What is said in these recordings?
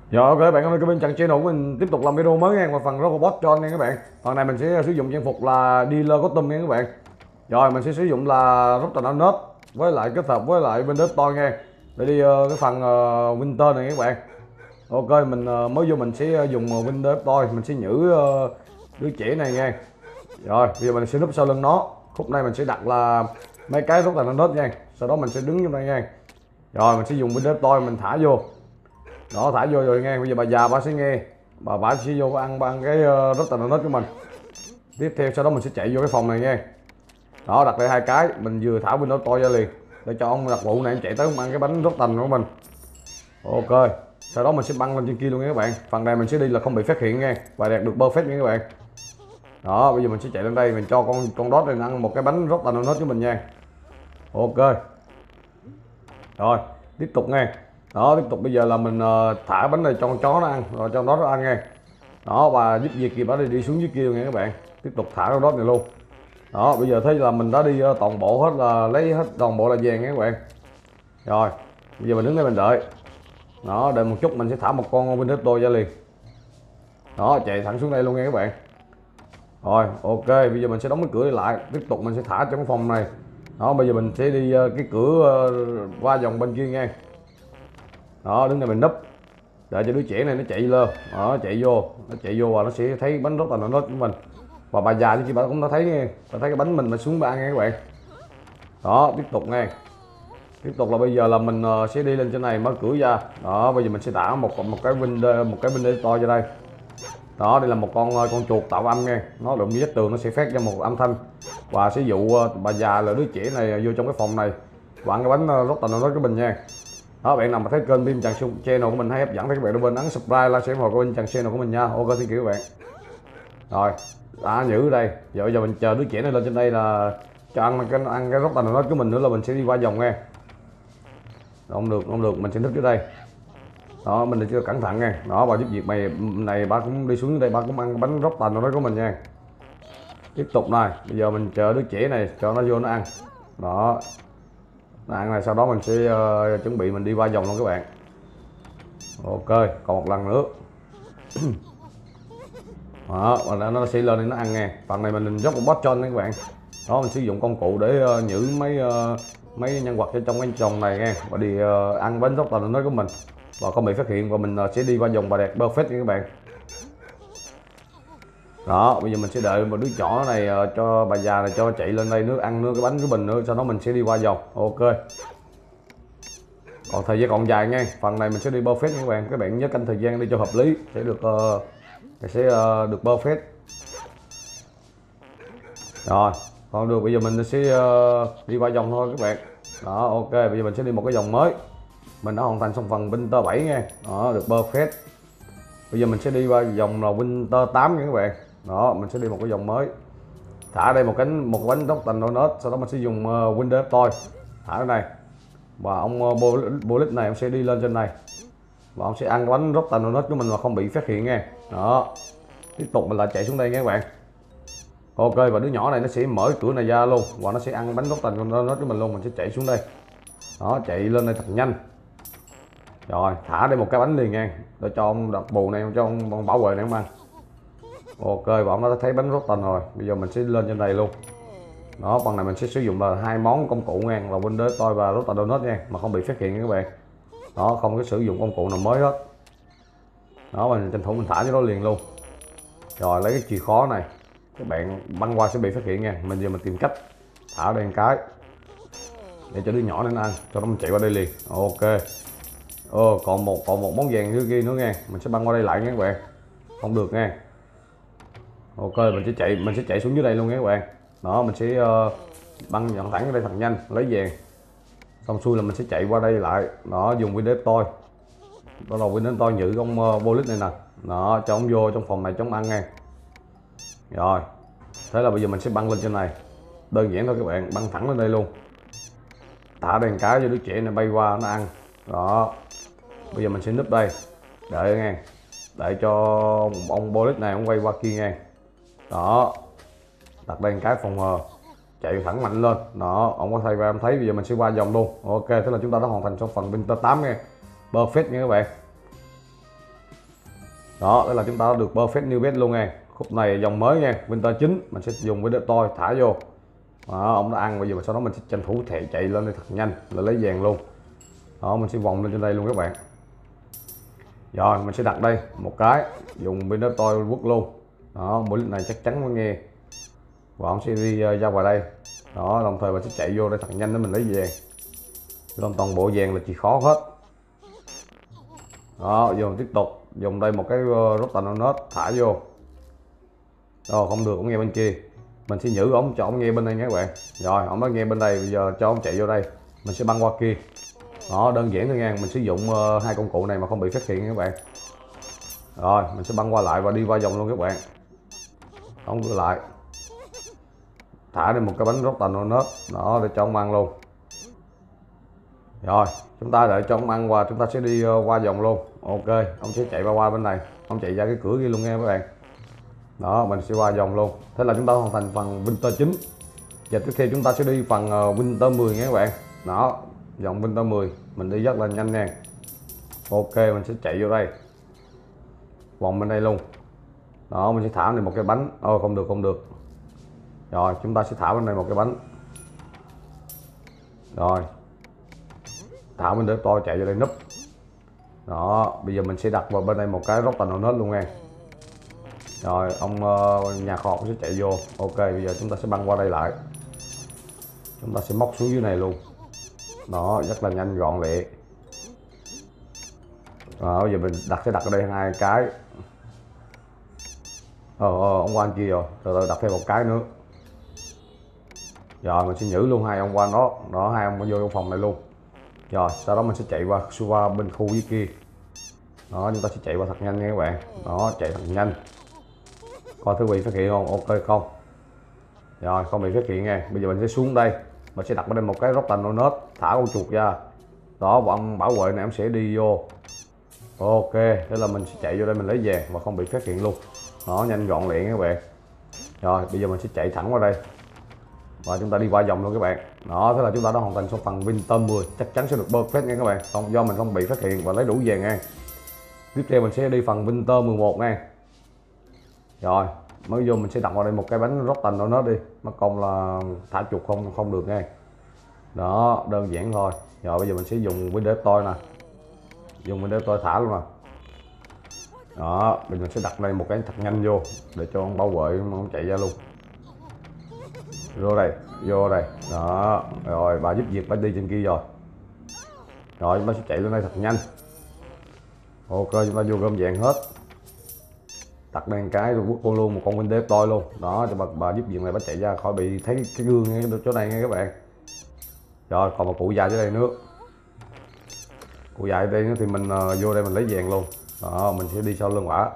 Rồi ok bạn, hôm nay cái bên channel của mình tiếp tục làm video mới nha, và phần robot John nha các bạn. Phần này mình sẽ sử dụng trang phục là dealer custom nha các bạn. Rồi mình sẽ sử dụng là Rotten Arnold với lại kết hợp với lại Windows Toy nha, để đi cái phần Winter này các bạn. Ok mình mới vô mình sẽ dùng Windows Toy, mình sẽ nhử đứa trẻ này nha. Rồi bây giờ mình sẽ núp sau lưng nó. Khúc này mình sẽ đặt là mấy cái Rotten Arnold nha, sau đó mình sẽ đứng trong đây nha. Rồi mình sẽ dùng Windows Toy mình thả vô. Đó, thả vô rồi nghe. Bây giờ bà già bà sẽ nghe, bà sẽ vô ăn cái rất là nết của mình. Tiếp theo sau đó mình sẽ chạy vô cái phòng này nha. Đó, đặt đây hai cái, mình vừa thả Windows to ra liền để cho ông đặc vụ này em chạy tới ăn cái bánh rốt tành của mình. Ok, sau đó mình sẽ băng lên trên kia luôn nha các bạn. Phần này mình sẽ đi là không bị phát hiện nha, và đẹp được perfect nha các bạn. Đó, bây giờ mình sẽ chạy lên đây, mình cho con đốt này ăn một cái bánh rốt tành nết của mình nha. Ok, rồi tiếp tục nha. Đó, tiếp tục bây giờ là mình thả bánh này cho con chó nó ăn, rồi cho nó ăn nha. Đó, và giúp việc kịp đó đi xuống dưới kia nha các bạn. Tiếp tục thả con đốt này luôn. Đó, bây giờ thấy là mình đã đi toàn bộ hết, là lấy hết toàn bộ là vàng nha các bạn. Rồi bây giờ mình đứng đây mình đợi. Đó, đợi một chút mình sẽ thả một con Winnetou ra liền. Đó, chạy thẳng xuống đây luôn nha các bạn. Rồi ok, bây giờ mình sẽ đóng cái cửa lại, tiếp tục mình sẽ thả trong cái phòng này. Đó, bây giờ mình sẽ đi cái cửa qua vòng bên kia nha. Đó, đứng đây mình núp để cho đứa trẻ này nó chạy lên. Đó, chạy vô, nó chạy vô và nó sẽ thấy bánh rất là nó của mình. Và bà già chứ, bà cũng đã thấy nghe, bà thấy cái bánh mình xuống bà ăn nha các bạn. Đó, tiếp tục nghe. Tiếp tục là bây giờ là mình sẽ đi lên trên này mở cửa ra. Đó, bây giờ mình sẽ thả một cái window to ra đây. Đó, đây là một con chuột tạo âm nha, nó đụng với tường nó sẽ phát ra một âm thanh và sẽ dụ bà già là đứa trẻ này vô trong cái phòng này và ăn cái bánh rất là nó của mình nha. Đó, bạn nào mà thấy kênh Bim Trần channel của mình hay hấp dẫn thì các bạn đừng quên ấn subscribe, like, share vào kênh Trần channel của mình nha. Ok, xin chào các bạn. Rồi đã nhử đây, giờ mình chờ đứa trẻ này lên trên đây là cho ăn cái rất là nó của mình nữa là mình sẽ đi qua vòng nha. Không được, không được, mình sẽ núp dưới đây. Đó, mình chưa cẩn thận nha. Đó, bà giúp việc mày này, ba cũng đi xuống đây, ba cũng ăn bánh rốc tành nó của mình nha. Tiếp tục này, bây giờ mình chờ đứa trẻ này cho nó vô nó ăn. Đó, nó ăn này, sau đó mình sẽ chuẩn bị mình đi qua vòng luôn các bạn. Ok, còn một lần nữa. Đó, và nó sẽ lên đây nó ăn nha. Phần này mình dốc một bot cho các bạn. Đó, mình sử dụng công cụ để nhử mấy nhân vật ở trong cái vòng này nha, và đi ăn bánh rốc tành nó của mình và không bị phát hiện, và mình sẽ đi qua vòng bà đẹp perfect nha các bạn. Đó, bây giờ mình sẽ đợi một đứa nhỏ này cho bà già này cho chạy lên đây nước ăn nước cái bánh của mình nữa, sau đó mình sẽ đi qua vòng. Ok, còn thời gian còn dài nha, phần này mình sẽ đi perfect nha các bạn nhớ canh thời gian đi cho hợp lý sẽ được được perfect. Rồi còn được, bây giờ mình sẽ đi qua vòng thôi các bạn. Đó, ok, bây giờ mình sẽ đi một cái vòng mới, mình đã hoàn thành xong phần Winter 7 nha. Đó, được perfect. Bây giờ mình sẽ đi qua vòng là Winter 8 nha các bạn. Đó, mình sẽ đi một cái vòng mới, thả đây một bánh tóc tành donut, sau đó mình sẽ dùng Windows Toy thả cái này, và ông Bullet này ông sẽ đi lên trên này và ông sẽ ăn cái bánh rốt tành donut của mình mà không bị phát hiện nha. Đó, tiếp tục mình lại chạy xuống đây nha các bạn. Ok, và đứa nhỏ này nó sẽ mở cửa này ra luôn và nó sẽ ăn bánh rốt tành donut của mình luôn. Mình sẽ chạy xuống đây. Đó, chạy lên đây thật nhanh. Rồi thả đây một cái bánh liền nha, để cho ông đặc bù này, cho ông bảo vệ này ông ăn. Ok, và ông đã thấy bánh rốt tành rồi, bây giờ mình sẽ lên trên này luôn. Đó, phần này mình sẽ sử dụng là hai món công cụ nha, là Windows Toy và Rốt tành donut nha, mà không bị phát hiện nha các bạn. Đó, không có sử dụng công cụ nào mới hết. Đó, mình tranh thủ mình thả cho nó liền luôn. Rồi lấy cái chìa khóa này, các bạn băng qua sẽ bị phát hiện nha. Mình giờ mình tìm cách thả đây một cái để cho đứa nhỏ này nó ăn, cho nó mình chạy qua đây liền. Ok. Còn một món vàng dưới kia nữa nha, mình sẽ băng qua đây lại nha các bạn. Không được nha. Ok, mình sẽ chạy xuống dưới đây luôn nha các bạn. Đó, mình sẽ băng dọn thẳng ở đây thật nhanh, lấy vàng xong xuôi là mình sẽ chạy qua đây lại. Đó, dùng Windows Toy, đó là Windows Toy nhử ông Police này nè. Đó, cho ông vô trong phòng này chống ăn nha. Rồi thế là bây giờ mình sẽ băng lên trên này, đơn giản thôi các bạn, băng thẳng lên đây luôn, thả đèn cái cho đứa trẻ này bay qua nó ăn. Đó, bây giờ mình sẽ núp đây đợi nha, để cho ông Police này ông quay qua kia nha. Đó, đặt đèn cái phòng hờ, chạy thẳng mạnh lên. Đó, ông có thay ra em thấy. Bây giờ mình sẽ qua vòng luôn. Ok, thế là chúng ta đã hoàn thành xong phần Winter 8 nha, perfect nha các bạn. Đó, đó là chúng ta đã được perfect new bet luôn nha. Khúc này dòng mới nha, Winter 9 mình sẽ dùng với tôi thả vô. Đó, ông đã ăn bây giờ, mà sau đó mình sẽ tranh thủ chạy lên đây thật nhanh là lấy vàng luôn. Đó, mình sẽ vòng lên trên đây luôn các bạn. Rồi mình sẽ đặt đây một cái, dùng bên đó tôi quất luôn. Đó, mũi này chắc chắn mới nghe. Và ông sẽ đi ra ngoài đây. Đó, đồng thời mình sẽ chạy vô đây thật nhanh để mình lấy vàng. Lên toàn bộ vàng là chỉ khó hết. Đó, giờ mình tiếp tục dùng đây một cái Rotten Nut thả vô. Rồi không được, ông nghe bên kia. Mình sẽ giữ ông cho ông nghe bên đây nha các bạn. Rồi, ông đã nghe bên đây, bây giờ cho ông chạy vô đây. Mình sẽ băng qua kia. Đó, đơn giản thôi nha, mình sử dụng hai công cụ này mà không bị phát hiện nha các bạn. Rồi, mình sẽ băng qua lại và đi qua vòng luôn các bạn. Đóng cửa lại. Thả đi một cái bánh Rotten Nut đó để cho ông ăn luôn. Rồi, chúng ta đợi cho ông ăn qua, chúng ta sẽ đi qua vòng luôn. Ok, ông sẽ chạy qua bên này, ông chạy ra cái cửa kia luôn nha các bạn. Đó, mình sẽ qua vòng luôn. Thế là chúng ta hoàn thành phần Winter 9. Và tiếp theo chúng ta sẽ đi phần Winter 10 nha các bạn. Đó, vòng Winter 10 mình đi rất là nhanh nha. Ok, mình sẽ chạy vô đây, vòng bên đây luôn. Đó, mình sẽ thả này một cái bánh. Không được, không được. Rồi, chúng ta sẽ thả bên này một cái bánh. Rồi, thả bên để tôi chạy vô đây núp. Đó, bây giờ mình sẽ đặt vào bên đây một cái Rotten Nut luôn nha. Rồi, ông nhà kho sẽ chạy vô. Ok, bây giờ chúng ta sẽ băng qua đây lại. Chúng ta sẽ móc xuống dưới này luôn. Đó, rất là nhanh gọn lẹ. Đó, bây giờ mình sẽ đặt ở đây hai cái. Ông qua anh kia rồi, từ từ đặt thêm một cái nữa. Rồi mình sẽ giữ luôn hai ông qua đó. Đó, hai ông vô trong phòng này luôn. Rồi sau đó mình sẽ chạy qua bên khu dưới kia. Đó, chúng ta sẽ chạy qua thật nhanh nha các bạn. Đó, chạy thật nhanh. Coi thử bị phát hiện không? Ok không? Rồi, không bị phát hiện nha. Bây giờ mình sẽ xuống đây, mình sẽ đặt ở đây một cái Rotten Nut, thả con chuột ra. Đó, và ông bảo vệ này em sẽ đi vô. Ok, thế là mình sẽ chạy vô đây mình lấy vàng mà không bị phát hiện luôn. Đó, nhanh gọn lẹ các bạn. Rồi bây giờ mình sẽ chạy thẳng qua đây và chúng ta đi qua vòng luôn các bạn. Đó, thế là chúng ta đã hoàn thành xong phần Winter 10, chắc chắn sẽ được perfect nha các bạn, không do mình không bị phát hiện và lấy đủ vàng nha. Tiếp theo mình sẽ đi phần Winter 11 nha. Rồi mới vô mình sẽ đặt vào đây một cái bánh Rotten Nut đi, mất công là thả chuột không được nha. Đó, đơn giản thôi. Rồi bây giờ mình sẽ dùng Winter Toy nè, dùng Winter Toy thả luôn nè. Đó, mình sẽ đặt đây một cái thật nhanh vô để cho ông bảo vệ ông chạy ra luôn. Vô đây, vô đây. Đó, rồi bà giúp việc bà đi trên kia rồi. Rồi chúng ta sẽ chạy lên đây thật nhanh. Ok, chúng ta vô gom vàng hết. Đặt đây một cái rồi quất con luôn một con Winter Toy luôn. Đó, cho bà giúp việc này bà chạy ra khỏi bị thấy cái gương ngay chỗ này nha các bạn. Rồi còn một cụ già dưới đây nữa. Cụ già ở đây nữa thì mình vô đây mình lấy vàng luôn. Đó, mình sẽ đi sau lưng quả.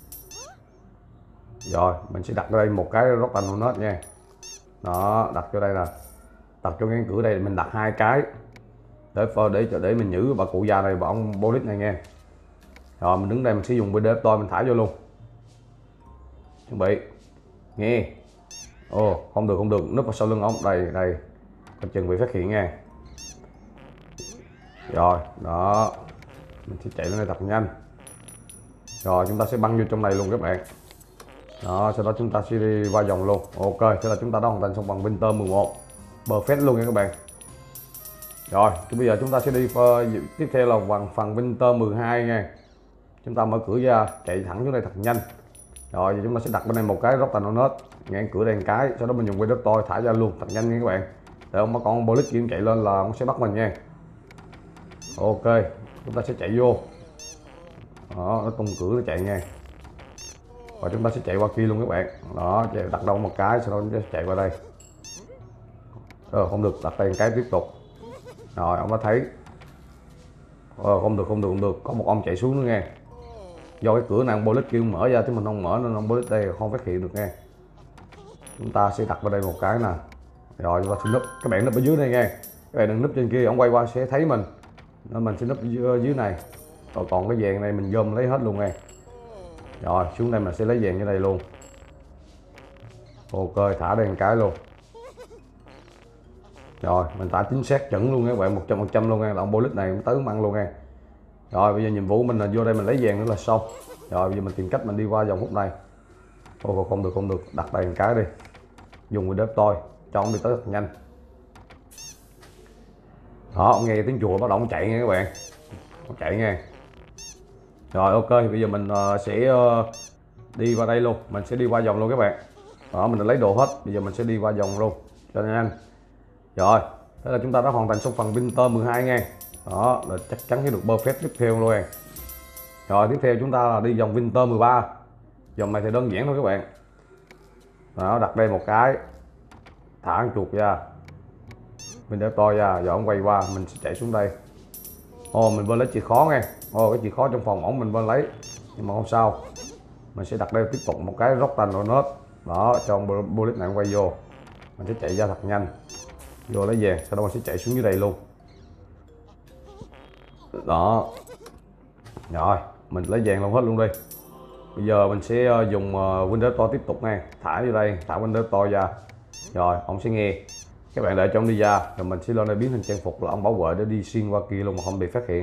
Rồi mình sẽ đặt ở đây một cái Rotten Nut nha. Đó, đặt cho đây nè, đặt cho cái cửa đây mình đặt hai cái để mình giữ bà cụ già này và ông Bolit này nha. Rồi mình đứng đây mình sử dụng video tôi mình thả vô luôn. Chuẩn bị nghe. Không được, không được, núp vào sau lưng ông đây đây, coi chừng bị phát hiện nha. Rồi đó, mình sẽ chạy lên đây thật nhanh. Rồi chúng ta sẽ băng vô trong này luôn các bạn. Đó, sau đó chúng ta sẽ đi qua vòng luôn. Ok, thế là chúng ta đã hoàn thành xong bằng Winter 11 perfect luôn nha các bạn. Rồi thì bây giờ chúng ta sẽ đi tiếp theo là bằng phần Winter 12 nha. Chúng ta mở cửa ra chạy thẳng xuống đây thật nhanh. Rồi thì chúng ta sẽ đặt bên đây một cái Rotten Nut ngang cửa đây một cái, sau đó mình dùng Winter Toy thả ra luôn thật nhanh nha các bạn, để ông bắt con Bolit kia chạy lên là ông sẽ bắt mình nha. Ok, chúng ta sẽ chạy vô. Đó, nó tung cửa nó chạy nha. Và chúng ta sẽ chạy qua kia luôn các bạn. Đó, đặt đâu một cái, sau đó chúng ta sẽ chạy qua đây. Không được, đặt đây một cái tiếp tục. Rồi ông đã thấy. Không được, không được, không được, có một ông chạy xuống nữa nghe. Do cái cửa này ông Bolit kêu mở ra chứ mình không mở nên ông Bolit đây không phát hiện được nghe. Chúng ta sẽ đặt vào đây một cái nè. Rồi chúng ta sẽ núp, các bạn núp ở dưới đây nghe. Các bạn đừng núp trên kia, ông quay qua sẽ thấy mình. Nên mình sẽ núp dưới này. Rồi còn cái vàng này mình gom lấy hết luôn nghe. Rồi xuống đây mình sẽ lấy vàng như đây luôn. Ok, thả đây một cái luôn. Rồi mình thả chính xác chuẩn luôn các bạn, 100% luôn nha, là ông Bolit này cũng tới ăn luôn nha. Rồi bây giờ nhiệm vụ mình là vô đây mình lấy vàng nữa là xong. Rồi bây giờ mình tìm cách mình đi qua vòng khúc này. Ồ không được, đặt đây một cái đi, dùng Windows tôi cho ông đi tới thật nhanh. Đó, ông nghe tiếng chùa bắt đầu ông chạy nha các bạn, ông chạy nha. Rồi ok, bây giờ mình sẽ đi qua đây luôn, mình sẽ đi qua vòng luôn các bạn. Đó, mình đã lấy đồ hết, bây giờ mình sẽ đi qua vòng luôn cho nhanh. Rồi, thế là chúng ta đã hoàn thành xong phần Winter 12 nha. Đó là chắc chắn sẽ được perfect tiếp theo luôn em. Rồi tiếp theo chúng ta là đi vòng Winter 13. Vòng này thì đơn giản thôi các bạn. Đó, đặt đây một cái, thả con chuột ra, mình để to ra, rồi ông quay qua mình sẽ chạy xuống đây. Mình bên lấy chìa khóa nghe. Cái chìa khóa trong phòng ổng mình bên lấy, nhưng mà không sao, mình sẽ đặt đây tiếp tục một cái Rotten Donut. Đó, cho ông bullet này quay vô, mình sẽ chạy ra thật nhanh, vô lấy vàng, sau đó mình sẽ chạy xuống dưới đây luôn. Đó, rồi mình lấy vàng luôn hết luôn đi. Bây giờ mình sẽ dùng Windows to tiếp tục nha, thả vô đây, thả Windows to ra, rồi ông sẽ nghe. Các bạn đợi cho ông đi ra rồi mình sẽ lên đây biến thành trang phục là ông bảo vệ để đi xuyên qua kia luôn mà không bị phát hiện.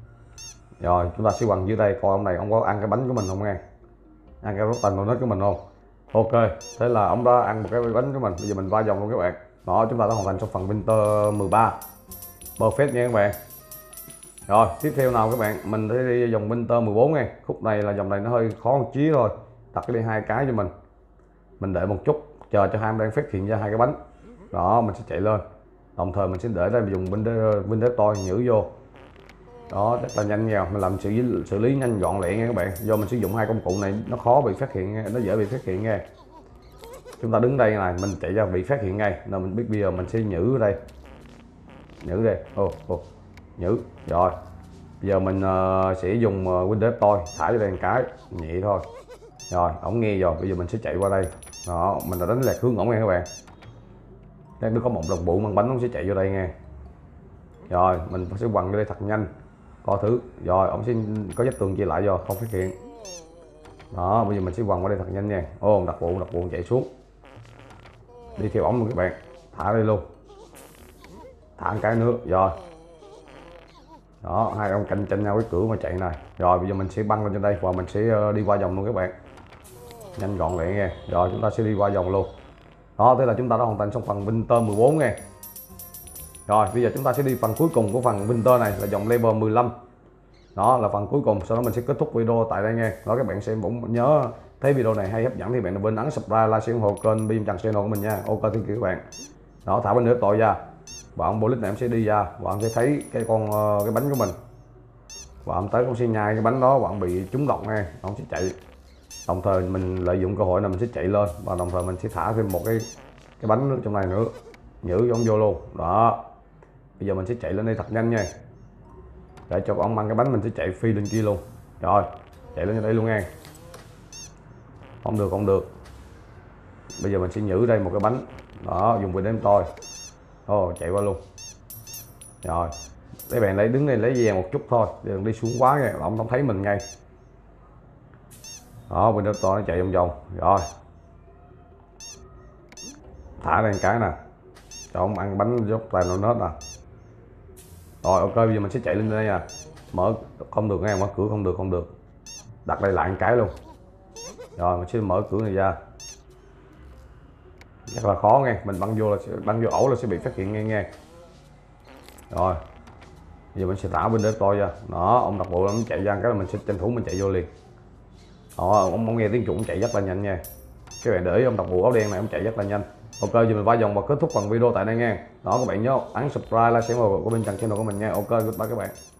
Rồi chúng ta sẽ quăng dưới đây coi ông này ông có ăn cái bánh của mình không nghe, ăn cái Rotten Donut của mình không. Ok, thế là ông đã ăn một cái bánh của mình. Bây giờ mình va vòng luôn các bạn. Đó, chúng ta đã hoàn thành xong phần Winter 13 perfect nha các bạn. Rồi tiếp theo nào các bạn, mình sẽ đi vòng Winter 14 nha. Khúc này là vòng này nó hơi khó một chí thôi, đặt cái đi hai cái cho mình đợi một chút chờ cho hai em đang phát hiện ra hai cái bánh. Đó, mình sẽ chạy lên, đồng thời mình sẽ để đây dùng Windows to nhử vô. Đó, rất là nhanh nha, mình làm xử lý nhanh gọn lẹ nha các bạn. Do mình sử dụng hai công cụ này nó khó bị phát hiện, nó dễ bị phát hiện nha. Chúng ta đứng đây này, mình chạy ra bị phát hiện ngay, nên mình biết bây giờ mình sẽ nhử ở đây, nhử đây, nhử. Rồi bây giờ mình sẽ dùng Windows to thả vô đây một cái nhẹ thôi. Rồi ổng nghe rồi, bây giờ mình sẽ chạy qua đây. Đó, mình đã đánh lạc hướng ổng nha các bạn. Đang có một đồng bụ mang bánh, nó sẽ chạy vô đây nha. Rồi mình sẽ quăng vô đây thật nhanh, coi thử. Rồi ông sẽ có vách tường chia lại rồi không phát hiện. Đó, bây giờ mình sẽ quăng qua đây thật nhanh nha. Đặt bộ chạy xuống, đi theo ổng luôn các bạn, thả đây luôn, thả một cái nữa. Rồi đó, hai ông cạnh tranh nhau cái cửa mà chạy này. Rồi bây giờ mình sẽ băng lên trên đây và mình sẽ đi qua vòng luôn các bạn, nhanh gọn lẹ nha. Rồi chúng ta sẽ đi qua vòng luôn. Đó, thế là chúng ta đã hoàn thành xong phần Winter 14 nha. Rồi bây giờ chúng ta sẽ đi phần cuối cùng của phần Winter này là vòng level 15. Đó là phần cuối cùng, sau đó mình sẽ kết thúc video tại đây nha. Đó, các bạn xem cũng nhớ thấy video này hay hấp dẫn thì bạn đừng quên ấn subscribe, like, share, ủng hộ kênh Bim Trần channel của mình nha. Ok, thank you các bạn. Đó, thả bánh nữa tội ra, và ông bullet này em sẽ đi ra và ông sẽ thấy cái bánh của mình, và ông tới ông sẽ nhai cái bánh đó và ông bị trúng độc nha, ông sẽ chạy. Đồng thời mình lợi dụng cơ hội này mình sẽ chạy lên và đồng thời mình sẽ thả thêm một cái bánh nữa trong này nữa, nhử cho ông vô luôn. Đó, bây giờ mình sẽ chạy lên đây thật nhanh nha, để cho ông ăn cái bánh mình sẽ chạy phi lên kia luôn. Rồi chạy lên đây luôn nha. Không được, bây giờ mình sẽ nhử đây một cái bánh. Đó, dùng về đếm tôi. Chạy qua luôn. Rồi các bạn đứng đây lấy vàng một chút thôi, đừng đi xuống quá nha, ông không thấy mình ngay. Đó, bên đó to nó chạy vòng vòng. Rồi thả đây một cái nè, cho ông ăn bánh dốc tài nó nết nè. Rồi ok, bây giờ mình sẽ chạy lên đây nha. Mở không được nha, mở cửa không được, đặt đây lại một cái luôn. Rồi mình sẽ mở cửa này ra, rất là khó nghe, mình băng vô ổ là sẽ bị phát hiện nghe. Rồi bây giờ mình sẽ thả bên để to ra. Đó, ông đặt bộ nó chạy ra cái là mình sẽ tranh thủ mình chạy vô liền. Đó, ông nghe tiếng chuột chạy rất là nhanh nha. Các bạn để ý ông đặt bộ áo đen này ông chạy rất là nhanh. Ok, giờ mình va vòng và kết thúc phần video tại đây nha. Đó, các bạn nhớ ấn subscribe, like, share của bên Trần channel của mình nha. Ok, goodbye các bạn.